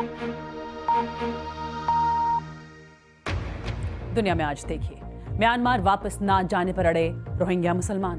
दुनिया में आज देखिए, म्यांमार वापस ना जाने पर अड़े रोहिंग्या मुसलमान।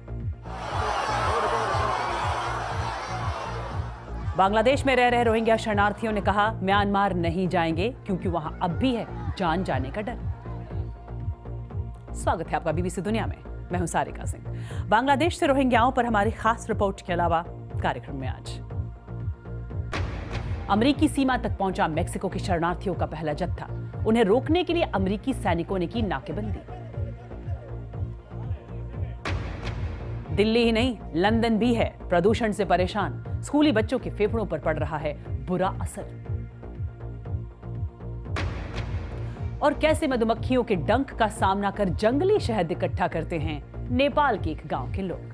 बांग्लादेश में रह रहे रोहिंग्या शरणार्थियों ने कहा म्यांमार नहीं जाएंगे क्योंकि वहां अब भी है जान जाने का डर। स्वागत है आपका बीबीसी दुनिया में, मैं हूं सारिका सिंह। बांग्लादेश से रोहिंग्याओं पर हमारी खास रिपोर्ट के अलावा कार्यक्रम में आज अमेरिकी सीमा तक पहुंचा मेक्सिको के शरणार्थियों का पहला जत्था। उन्हें रोकने के लिए अमेरिकी सैनिकों ने की नाकेबंदी। दिल्ली ही नहीं, लंदन भी है प्रदूषण से परेशान। स्कूली बच्चों के फेफड़ों पर पड़ रहा है बुरा असर। और कैसे मधुमक्खियों के डंक का सामना कर जंगली शहद इकट्ठा करते हैं नेपाल के एक गांव के लोग।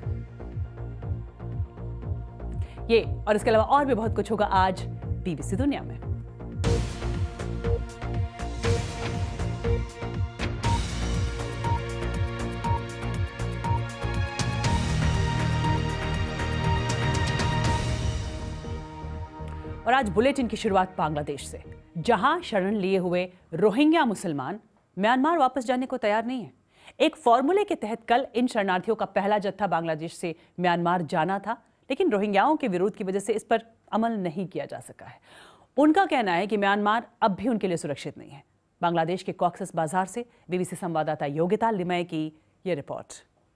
ये और इसके अलावा और भी बहुत कुछ होगा आज बीबीसी दुनिया में। और आज बुलेटिन की शुरुआत बांग्लादेश से, जहां शरण लिए हुए रोहिंग्या मुसलमान म्यांमार वापस जाने को तैयार नहीं है। एक फॉर्मूले के तहत कल इन शरणार्थियों का पहला जत्था बांग्लादेश से म्यांमार जाना था, लेकिन रोहिंग्याओं के विरोध की वजह से इस पर अमल नहीं किया जा सका है। उनका कहना है कि म्यांमार अब भी उनके लिए सुरक्षित नहीं है। बांग्लादेश के कॉक्सस बाजार से बीबीसी संवाददाता योगिता लिमय की यह रिपोर्ट।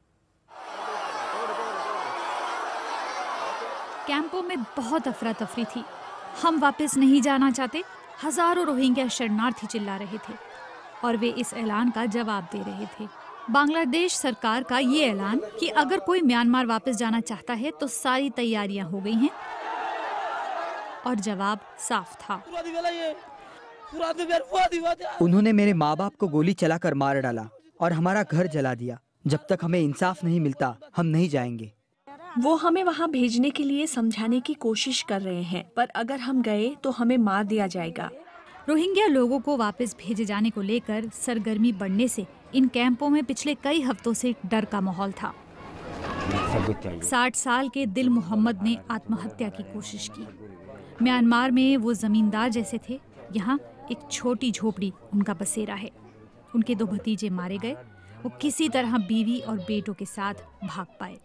कैंपों में बहुत अफरा तफरी थी। हम वापस नहीं जाना चाहते, हजारों रोहिंग्या शरणार्थी चिल्ला रहे थे और वे इस ऐलान का जवाब दे रहे थे। बांग्लादेश सरकार का ये ऐलान कि अगर कोई म्यांमार वापस जाना चाहता है तो सारी तैयारियां हो गई हैं और जवाब साफ था। उन्होंने मेरे माँ बाप को गोली चलाकर मार डाला और हमारा घर जला दिया। जब तक हमें इंसाफ नहीं मिलता हम नहीं जाएंगे। वो हमें वहाँ भेजने के लिए समझाने की कोशिश कर रहे हैं, पर अगर हम गए तो हमें मार दिया जाएगा। रोहिंग्या लोगों को वापस भेजे जाने को लेकर सरगर्मी बढ़ने से इन कैंपों में पिछले कई हफ्तों से डर का माहौल था। 60 साल के दिल मोहम्मद ने आत्महत्या की कोशिश की। म्यांमार में वो जमींदार जैसे थे, यहाँ एक छोटी झोपड़ी उनका बसेरा है। उनके 2 भतीजे मारे गए। वो किसी तरह बीवी और बेटों के साथ भाग पाए।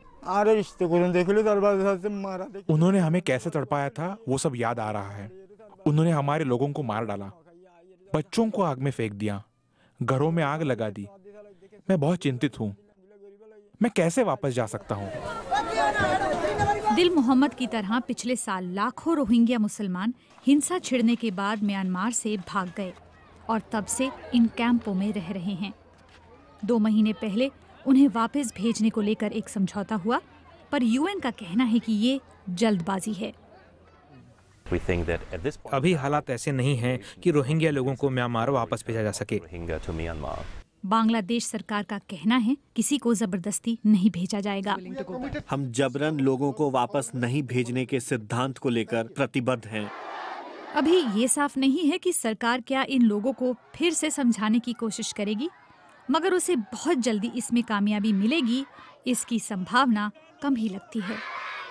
उन्होंने हमें कैसे तड़पाया था वो सब याद आ रहा है। उन्होंने हमारे लोगों को मार डाला, बच्चों को आग में फेंक दिया, घरों में आग लगा दी। मैं बहुत चिंतित हूँ। मैं कैसे वापस जा सकता हूँ? दिल मोहम्मद की तरह पिछले साल लाखों रोहिंग्या मुसलमान हिंसा छिड़ने के बाद म्यांमार से भाग गए और तब से इन कैंपों में रह रहे हैं। 2 महीने पहले उन्हें वापस भेजने को लेकर एक समझौता हुआ, पर यूएन का कहना है कि ये जल्दबाजी है। अभी हालात ऐसे नहीं हैं कि रोहिंग्या लोगों को म्यांमार वापस भेजा जा सके। बांग्लादेश सरकार का कहना है किसी को जबरदस्ती नहीं भेजा जाएगा। हम जबरन लोगों को वापस नहीं भेजने के सिद्धांत को लेकर प्रतिबद्ध हैं। अभी ये साफ नहीं है कि सरकार क्या इन लोगों को फिर से समझाने की कोशिश करेगी, मगर उसे बहुत जल्दी इसमें कामयाबी मिलेगी, इसकी संभावना कम ही लगती है।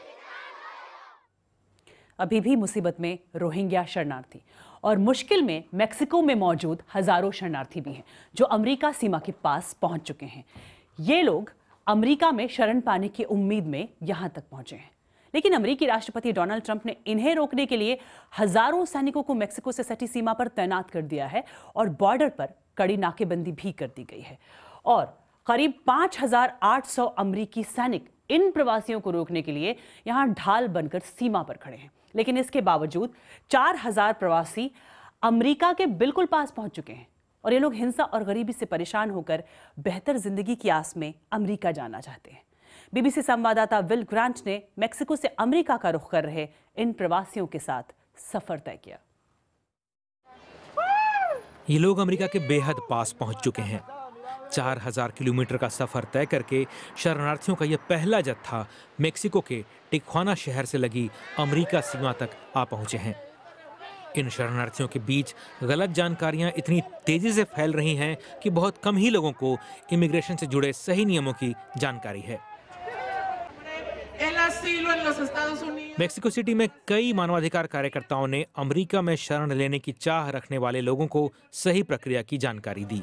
अभी भी मुसीबत में रोहिंग्या शरणार्थी और मुश्किल में मेक्सिको में मौजूद हजारों शरणार्थी भी हैं जो अमेरिका सीमा के पास पहुंच चुके हैं। ये लोग अमेरिका में शरण पाने की उम्मीद में यहां तक पहुंचे हैं, लेकिन अमेरिकी राष्ट्रपति डोनाल्ड ट्रंप ने इन्हें रोकने के लिए हजारों सैनिकों को मेक्सिको से सटी सीमा पर तैनात कर दिया है और बॉर्डर पर कड़ी नाकेबंदी भी कर दी गई है। और करीब 5,800 अमेरिकी सैनिक इन प्रवासियों को रोकने के लिए यहां ढाल बनकर सीमा पर खड़े हैं। लेकिन इसके बावजूद 4,000 प्रवासी अमेरिका के बिल्कुल पास पहुंच चुके हैं और ये लोग हिंसा और गरीबी से परेशान होकर बेहतर जिंदगी की आस में अमेरिका जाना चाहते हैं। बीबीसी संवाददाता विल ग्रांट ने मेक्सिको से अमेरिका का रुख कर रहे इन प्रवासियों के साथ सफर तय किया। ये लोग अमेरिका के बेहद पास पहुंच चुके हैं। 4,000 किलोमीटर का सफर तय करके शरणार्थियों का यह पहला जत्था मेक्सिको के टिजुआना शहर से लगी अमेरिका सीमा तक आ पहुंचे हैं। इन शरणार्थियों के बीच गलत जानकारियां इतनी तेजी से फैल रही हैं कि बहुत कम ही लोगों को इमिग्रेशन से जुड़े सही नियमों की जानकारी है। मेक्सिको सिटी में कई मानवाधिकार कार्यकर्ताओं ने अमेरिका में शरण लेने की चाह रखने वाले लोगों को सही प्रक्रिया की जानकारी दी।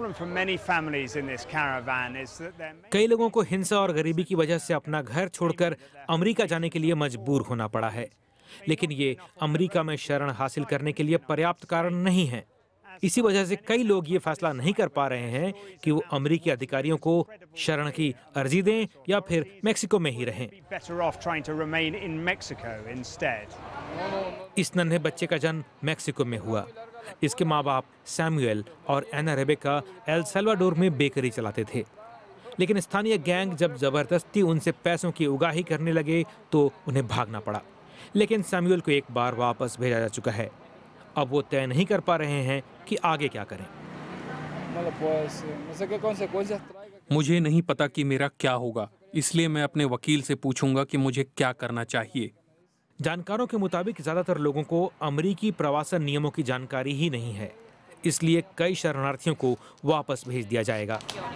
कई लोगों को हिंसा और गरीबी की वजह से अपना घर छोड़कर अमेरिका जाने के लिए मजबूर होना पड़ा है, लेकिन ये अमेरिका में शरण हासिल करने के लिए पर्याप्त कारण नहीं है। इसी वजह से कई लोग ये फैसला नहीं कर पा रहे हैं कि वो अमेरिकी अधिकारियों को शरण की अर्जी दें या फिर मेक्सिको में ही रहें। इस नन्हे बच्चे का जन्म मेक्सिको में हुआ। इसके माँ बाप सैमुएल और एना रेबेका एल सल्वाडोर में बेकरी चलाते थे, लेकिन स्थानीय गैंग जब जबरदस्ती उनसे पैसों की उगाही करने लगे तो उन्हें भागना पड़ा। लेकिन सैमुएल को एक बार वापस भेजा जा चुका है। अब वो तय नहीं कर पा रहे हैं कि आगे क्या करें। मुझे नहीं पता कि मेरा क्या होगा, इसलिए मैं अपने वकील से पूछूंगा कि मुझे क्या करना चाहिए। जानकारों के मुताबिक ज्यादातर लोगों को अमेरिकी प्रवासन नियमों की जानकारी ही नहीं है, इसलिए कई शरणार्थियों को वापस भेज दिया जाएगा।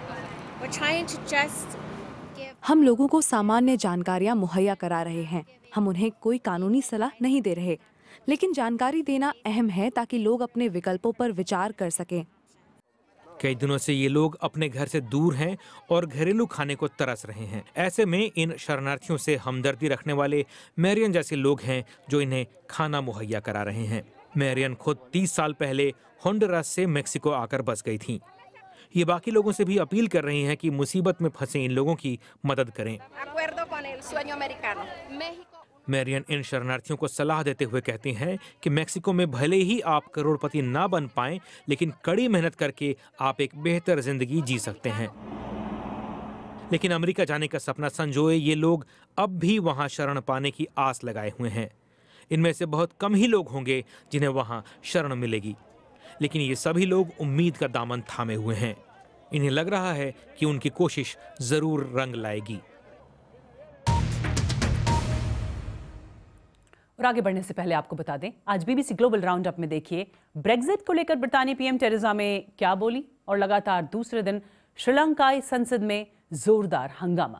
हम लोगों को सामान्य जानकारियां मुहैया करा रहे हैं। हम उन्हें कोई कानूनी सलाह नहीं दे रहे, लेकिन जानकारी देना अहम है ताकि लोग अपने विकल्पों पर विचार कर सकें। कई दिनों से ये लोग अपने घर से दूर हैं और घरेलू खाने को तरस रहे हैं। ऐसे में इन शरणार्थियों से हमदर्दी रखने वाले मैरियन जैसे लोग हैं जो इन्हें खाना मुहैया करा रहे हैं। मैरियन खुद 30 साल पहले होंडुरास से मेक्सिको आकर बस गई थीं। ये बाकी लोगों से भी अपील कर रही हैं कि मुसीबत में फंसे इन लोगों की मदद करें। मैरियन इन शरणार्थियों को सलाह देते हुए कहती हैं कि मेक्सिको में भले ही आप करोड़पति ना बन पाएं, लेकिन कड़ी मेहनत करके आप एक बेहतर जिंदगी जी सकते हैं। लेकिन अमेरिका जाने का सपना संजोए ये लोग अब भी वहां शरण पाने की आस लगाए हुए हैं। इनमें से बहुत कम ही लोग होंगे जिन्हें वहां शरण मिलेगी, लेकिन ये सभी लोग उम्मीद का दामन थामे हुए हैं। इन्हें लग रहा है कि उनकी कोशिश जरूर रंग लाएगी। और आगे बढ़ने से पहले आपको बता दें, आज बीबीसी ग्लोबल राउंड अप में देखिए ब्रेक्जिट को लेकर ब्रितानी पीएम टेरेसा मे क्या बोली, और लगातार दूसरे दिन श्रीलंकाई संसद में जोरदार हंगामा।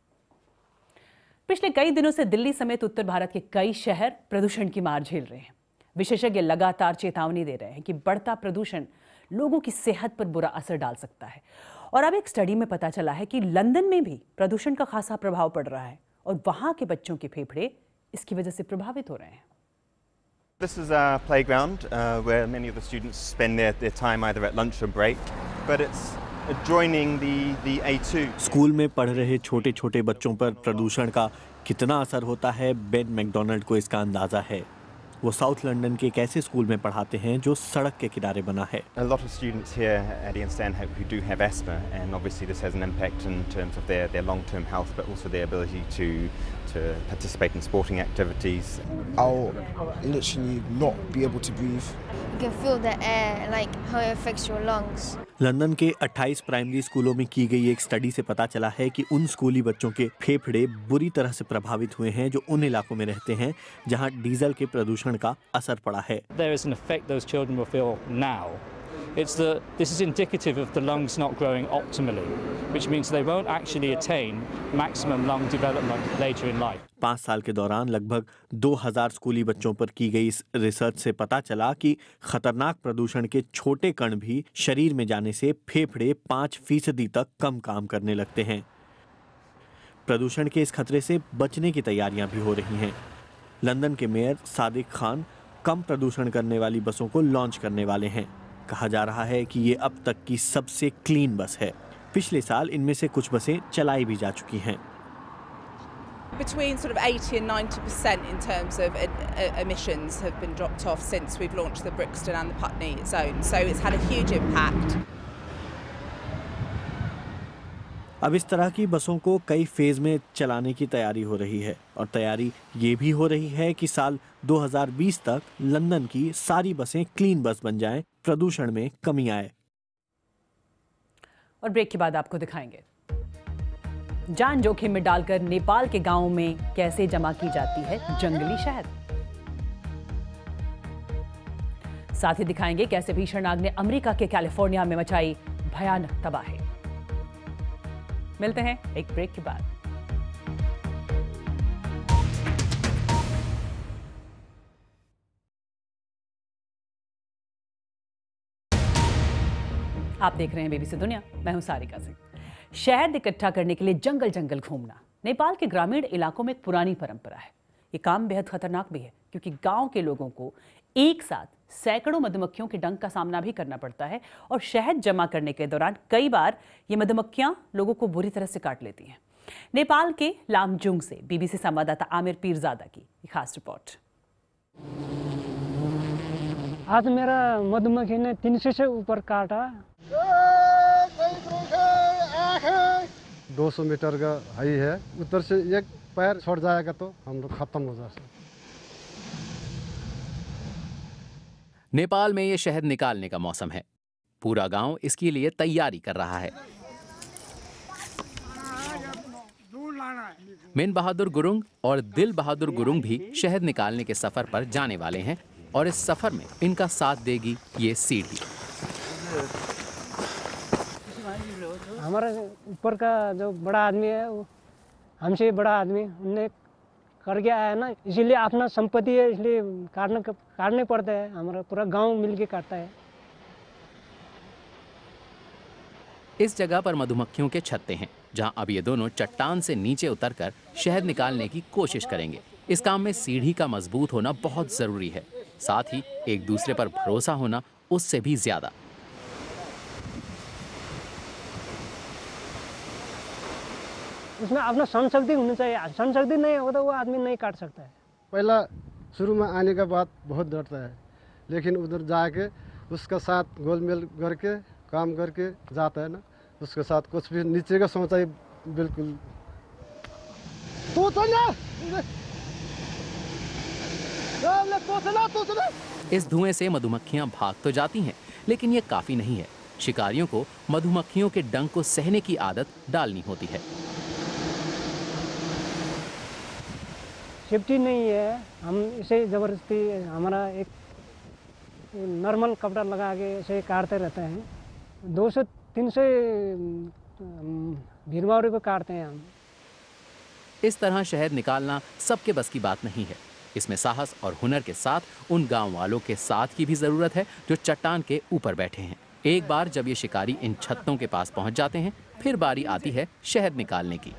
पिछले कई दिनों से दिल्ली समेत उत्तर भारत के कई शहर प्रदूषण की मार झेल रहे हैं। विशेषज्ञ लगातार चेतावनी दे रहे हैं कि बढ़ता प्रदूषण लोगों की सेहत पर बुरा असर डाल सकता है। और अब एक स्टडी में पता चला है कि लंदन में भी प्रदूषण का खासा प्रभाव पड़ रहा है और वहां के बच्चों के फेफड़े इसकी वजह से प्रभावित हो रहे हैं। This is a playground where many of the students spend their time either at lunch or break, but it's adjoining the A2. School में पढ़ रहे छोटे छोटे बच्चों पर प्रदूषण का कितना असर होता है, बेन मैकडोनाल्ड को इसका अंदाजा है। वो साउथ लंदन के एक ऐसे स्कूल में पढ़ाते हैं जो सड़क के किनारे बना है। A lot of students here at Ian Stanhope who do have asthma, and obviously this has an impact in terms of their long-term health, but also their ability to participate in sporting activities. I'll literally not be able to breathe. You can feel the air, like how it affects your lungs. London के 28 primary स्कूलों में की गई एक study से पता चला है कि उन स्कूली बच्चों के फेफड़े बुरी तरह से प्रभावित हुए हैं जो उन इलाकों में रहते हैं जहां डीजल के प्रदूषण का असर पड़ा है। There is an effect those children will feel now. This is indicative of the lungs not growing optimally, which means they won't actually attain maximum lung development later in life. 5 साल के दौरान लगभग 2000 स्कूली बच्चों पर की गई इस रिसर्च से पता चला कि खतरनाक प्रदूषण के छोटे कण भी शरीर में जाने से फेफड़े 5% तक कम काम करने लगते हैं। प्रदूषण के इस खतरे से बचने की तैयारियां भी हो रही हैं। लंदन के मेयर सादिक खान कम प्रदूषण करने वाली बसों को लॉन्च करने वाले हैं। कहा जा रहा है कि ये अब तक की सबसे क्लीन बस है। पिछले साल इनमें से कुछ बसें चलाई भी जा चुकी हैं। Between sort of 80 and 90% in terms of emissions have been dropped off since we've launched the Brixton and the Putney zone, so it's had a huge impact. अब इस तरह की बसों को कई फेज में चलाने की तैयारी हो रही है और तैयारी ये भी हो रही है कि साल 2020 तक लंदन की सारी बसें क्लीन बस बन जाएं, प्रदूषण में कमी आए। और ब्रेक के बाद आपको दिखाएंगे जान जोखिम में डालकर नेपाल के गांवों में कैसे जमा की जाती है जंगली शहद। साथ ही दिखाएंगे कैसे भीषण आग ने अमेरिका के कैलिफोर्निया में मचाई भयानक तबाही। मिलते हैं एक ब्रेक के बाद। आप देख रहे हैं बीबीसी दुनिया, मैं हूं सारिका सिंह। शहद इकट्ठा करने के लिए जंगल जंगल घूमना नेपाल के ग्रामीण इलाकों में एक पुरानी परंपरा है। ये काम बेहद खतरनाक भी है क्योंकि गांव के लोगों को एक साथ सैकड़ों मधुमक्खियों के डंक का सामना भी करना पड़ता है और शहद जमा करने के दौरान कई बार ये मधुमक्खियां लोगों को बुरी तरह से काट लेती हैं। नेपाल के लामजुंग से बीबीसी संवाददाता आमिर पीरजादा की एक खास रिपोर्ट। आज मेरा मधुमक्खी ने 300 से ऊपर काटा। 200 मीटर का हाई है, उधर से एक पैर छोड़ जाएगा तो हम लोग खत्म हो जाएंगे। नेपाल में ये शहद निकालने का मौसम है। पूरा गांव इसके लिए तैयारी कर रहा है। मेन बहादुर गुरुंग और दिल बहादुर गुरुंग भी शहद निकालने के सफर पर जाने वाले हैं और इस सफर में इनका साथ देगी ये सीढ़ी। हमारा ऊपर का जो बड़ा आदमी है, वो हमसे बड़ा आदमी, उनने कर गया है ना, इसीलिए अपना संपत्ति है, इसलिए काटने पड़ते हैं। हमारा पूरा गांव मिलके काटता है। इस जगह पर मधुमक्खियों के छत्ते हैं जहां अब ये दोनों चट्टान से नीचे उतरकर शहद निकालने की कोशिश करेंगे। इस काम में सीढ़ी का मजबूत होना बहुत जरूरी है, साथ ही एक दूसरे पर भरोसा होना उससे भी ज्यादा। उसमें अपना सहनशक्ति होनी चाहिए। सहनशक्ति नहीं होता वो आदमी नहीं काट सकता है। पहला शुरू में आने के बाद बहुत डरता है, लेकिन उधर जाके उसका साथ गोलमेल करके काम करके जाता है ना, उसके साथ कुछ भी नीचे का सोचा ही बिल्कुल। इस धुएं से मधुमक्खियां भाग तो जाती हैं, लेकिन ये काफी नहीं है। शिकारियों को मधुमक्खियों के डंक को सहने की आदत डालनी होती है। सेफ्टी नहीं है, हम इसे जबरदस्ती हमारा एक नॉर्मल कपड़ा लगा के इसे काटते रहते हैं। 200-300 भीड़भाड़ को काटते हैं हम। इस तरह शहद निकालना सबके बस की बात नहीं है। इसमें साहस और हुनर के साथ उन गांव वालों के साथ की भी जरूरत है जो चट्टान के ऊपर बैठे हैं। एक बार जब ये शिकारी इन छत्तों के पास पहुंच जाते हैं, फिर बारी आती है शहद निकालने की।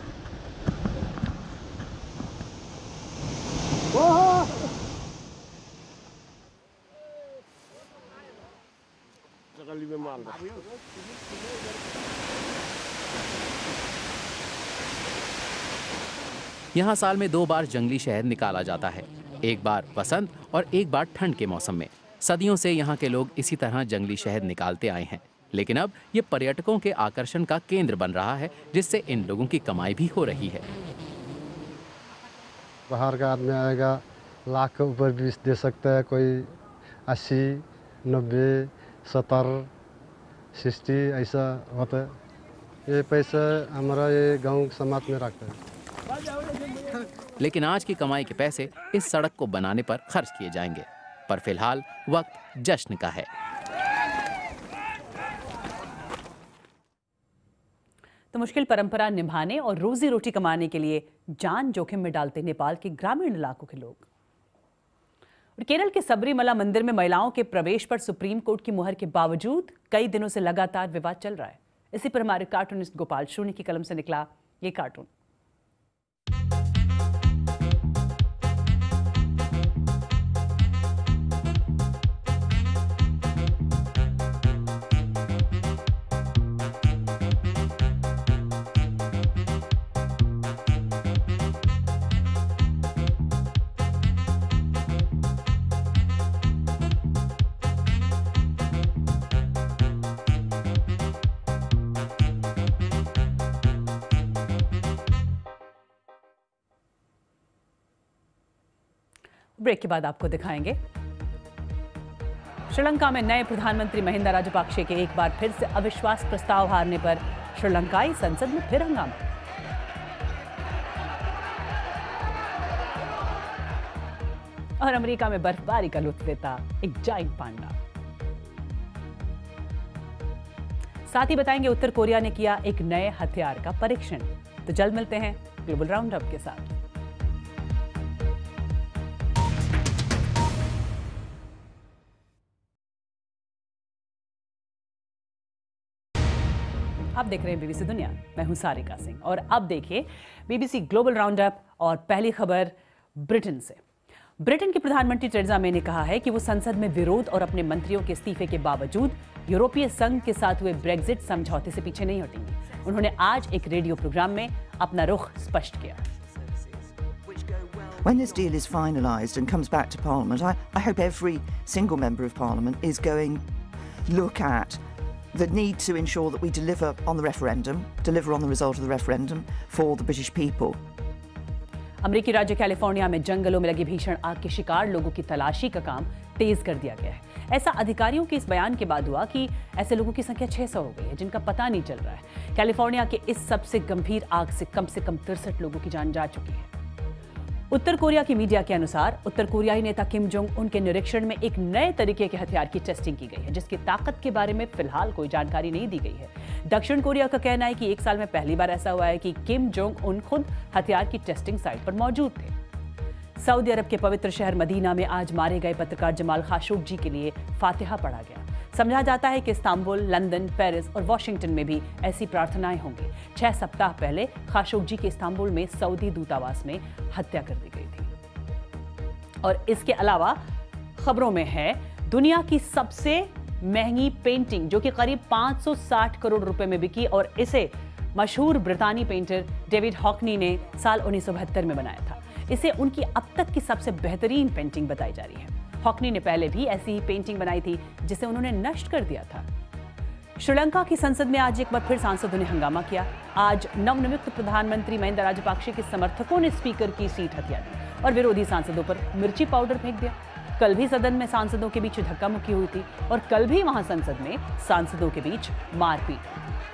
यहाँ साल में 2 बार जंगली शहद निकाला जाता है, एक बार बसंत और एक बार ठंड के मौसम में। सदियों से यहाँ के लोग इसी तरह जंगली शहद निकालते आए हैं, लेकिन अब ये पर्यटकों के आकर्षण का केंद्र बन रहा है, जिससे इन लोगों की कमाई भी हो रही है। बाहर का आदमी आएगा, लाख के ऊपर भी दे सकता है, कोई 80, 90, 70, 60 ऐसा होता है। ये पैसा हमारा ये गांव समाज में रखता है। लेकिन आज की कमाई के पैसे इस सड़क को बनाने पर खर्च किए जाएंगे, पर फिलहाल वक्त जश्न का है। तो मुश्किल परंपरा निभाने और रोजी रोटी कमाने के लिए जान जोखिम में डालते नेपाल के ग्रामीण इलाकों के लोग। और केरल के सबरीमला मंदिर में महिलाओं के प्रवेश पर सुप्रीम कोर्ट की मुहर के बावजूद कई दिनों से लगातार विवाद चल रहा है। इसी पर हमारे कार्टूनिस्ट गोपाल शून्य की कलम से निकला ये कार्टून। ब्रेक के बाद आपको दिखाएंगे श्रीलंका में नए प्रधानमंत्री महिंदा राजपक्षे के एक बार फिर से अविश्वास प्रस्ताव हारने पर श्रीलंकाई संसद में फिर हंगामा। और अमेरिका में बर्फबारी का लुत्फ लेता एक जायंट पांडा। साथ ही बताएंगे उत्तर कोरिया ने किया एक नए हथियार का परीक्षण। तो जल्द मिलते हैं ग्लोबल राउंड अप के साथ। आप देख रहे हैं बीबीसी दुनिया, मैं हूं सारिका सिंह और अब देखिए बीबीसी ग्लोबल राउंड अप और पहली खबर ब्रिटेन से। ब्रिटेन की प्रधानमंत्री टेरेसा मे ने कहा है कि वो संसद में विरोध और अपने मंत्रियों के इस्तीफे के बावजूद यूरोपीय संघ के साथ हुए ब्रेक्जिट समझौते से पीछे नहीं हटेंगी। उन्होंने आज एक रेडियो प्रोग्राम में अपना रुख स्पष्ट किया। When this deal is finalised and comes back to Parliament, I hope every single member of Parliament is going to look at the need to ensure that we deliver on the referendum, deliver on the result of the referendum for the British people. अमेरिकी राज्य California में जंगलों में लगी भीषण आग के शिकार लोगों की तलाशी का काम तेज कर दिया गया है। ऐसा अधिकारियों के इस बयान के बाद हुआ कि ऐसे लोगों की संख्या 600 हो गई है जिनका पता नहीं चल रहा है। कैलिफोर्निया के इस सबसे गंभीर आग से कम 63 लोगों की जान जा चुकी है। उत्तर कोरिया की मीडिया के अनुसार उत्तर कोरियाई नेता किम जोंग उन के निरीक्षण में एक नए तरीके के हथियार की टेस्टिंग की गई है, जिसकी ताकत के बारे में फिलहाल कोई जानकारी नहीं दी गई है। दक्षिण कोरिया का कहना है कि 1 साल में पहली बार ऐसा हुआ है कि किम जोंग उन खुद हथियार की टेस्टिंग साइट पर मौजूद थे। सऊदी अरब के पवित्र शहर मदीना में आज मारे गए पत्रकार जमाल खाशोगी के लिए फातिहा पढ़ा गया। समझा जाता है कि इस्तांबुल, लंदन, पेरिस और वॉशिंगटन में भी ऐसी प्रार्थनाएं होंगी। 6 सप्ताह पहले खाशोगी की इस्तांबुल में सऊदी दूतावास में हत्या कर दी गई थी। और इसके अलावा खबरों में है दुनिया की सबसे महंगी पेंटिंग जो कि करीब 560 करोड़ रुपए में बिकी और इसे मशहूर ब्रितानी पेंटर डेविड हॉकनी ने साल 1972 में बनाया था। इसे उनकी अब तक की सबसे बेहतरीन पेंटिंग बताई जा रही है। हॉकनी ने पहले भी ऐसी ही पेंटिंग बनाई थी जिसे उन्होंने नष्ट कर दिया था। श्रीलंका की संसद में आज एक बार फिर सांसदों ने हंगामा किया। आज नवनियुक्त प्रधानमंत्री महिंदा राजपक्षे के समर्थकों ने स्पीकर की सीट हथिया दी और विरोधी सांसदों पर मिर्ची पाउडर फेंक दिया। कल भी सदन में सांसदों के बीच धक्का मुक्की हुई थी और कल भी वहां संसद में सांसदों के बीच मारपीट।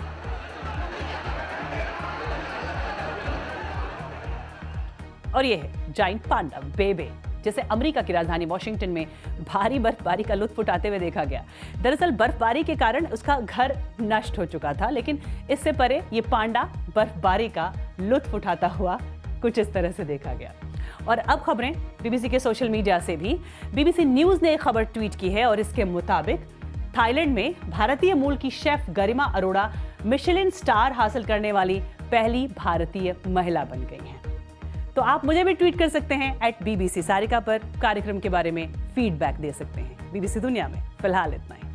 और ये है जाइंट पांडा बेबे, जिसे अमेरिका की राजधानी वॉशिंगटन में भारी बर्फबारी का लुत्फ उठाते हुए देखा गया। दरअसल बर्फबारी के कारण उसका घर नष्ट हो चुका था, लेकिन इससे परे ये पांडा बर्फबारी का लुत्फ उठाता हुआ कुछ इस तरह से देखा गया। और अब खबरें बीबीसी के सोशल मीडिया से भी। बीबीसी न्यूज ने एक खबर ट्वीट की है और इसके मुताबिक थाईलैंड में भारतीय मूल की chef Garima Arora Michelin star हासिल करने वाली पहली भारतीय महिला बन गई हैं। तो आप मुझे भी ट्वीट कर सकते हैं @BBC सारिका पर। कार्यक्रम के बारे में फीडबैक दे सकते हैं। बीबीसी दुनिया में फिलहाल इतना ही।